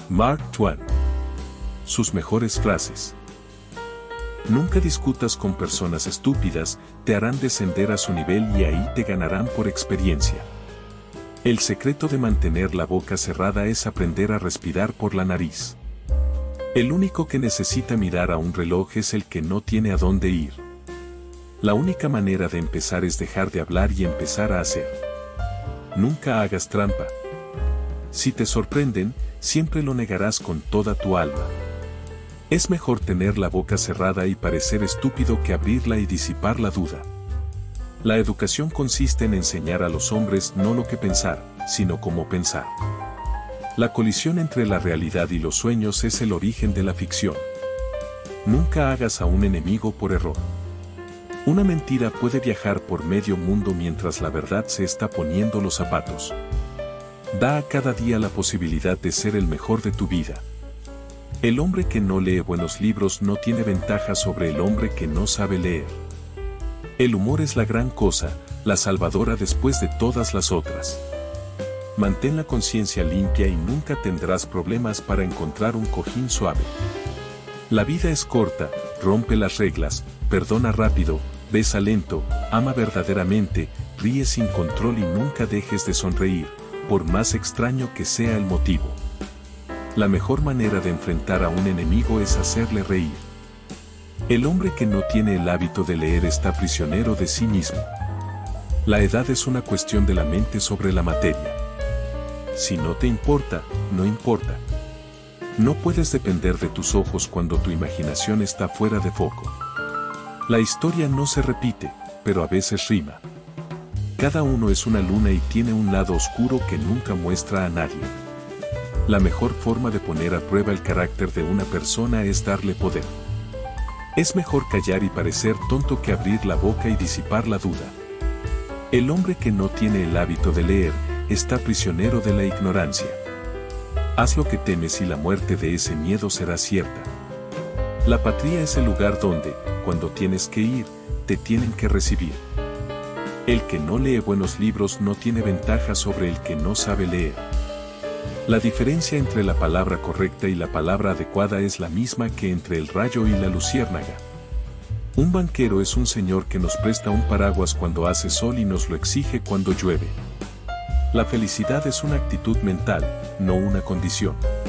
Mark Twain. Sus mejores frases. Nunca discutas con personas estúpidas, te harán descender a su nivel y ahí te ganarán por experiencia. El secreto de mantener la boca cerrada es aprender a respirar por la nariz. El único que necesita mirar a un reloj es el que no tiene a dónde ir. La única manera de empezar es dejar de hablar y empezar a hacer. Nunca hagas trampa. Si te sorprenden, siempre lo negarás con toda tu alma. Es mejor tener la boca cerrada y parecer estúpido que abrirla y disipar la duda. La educación consiste en enseñar a los hombres no lo que pensar, sino cómo pensar. La colisión entre la realidad y los sueños es el origen de la ficción. Nunca hagas a un enemigo por error. Una mentira puede viajar por medio mundo mientras la verdad se está poniendo los zapatos. Da a cada día la posibilidad de ser el mejor de tu vida. El hombre que no lee buenos libros no tiene ventaja sobre el hombre que no sabe leer. El humor es la gran cosa, la salvadora después de todas las otras. Mantén la conciencia limpia y nunca tendrás problemas para encontrar un cojín suave. La vida es corta, rompe las reglas, perdona rápido, besa lento, ama verdaderamente, ríe sin control y nunca dejes de sonreír, por más extraño que sea el motivo. La mejor manera de enfrentar a un enemigo es hacerle reír. El hombre que no tiene el hábito de leer está prisionero de sí mismo. La edad es una cuestión de la mente sobre la materia. Si no te importa, no importa. No puedes depender de tus ojos cuando tu imaginación está fuera de foco. La historia no se repite, pero a veces rima. Cada uno es una luna y tiene un lado oscuro que nunca muestra a nadie. La mejor forma de poner a prueba el carácter de una persona es darle poder. Es mejor callar y parecer tonto que abrir la boca y disipar la duda. El hombre que no tiene el hábito de leer, está prisionero de la ignorancia. Haz lo que temes y la muerte de ese miedo será cierta. La patria es el lugar donde, cuando tienes que ir, te tienen que recibir. El que no lee buenos libros no tiene ventaja sobre el que no sabe leer. La diferencia entre la palabra correcta y la palabra adecuada es la misma que entre el rayo y la luciérnaga. Un banquero es un señor que nos presta un paraguas cuando hace sol y nos lo exige cuando llueve. La felicidad es una actitud mental, no una condición.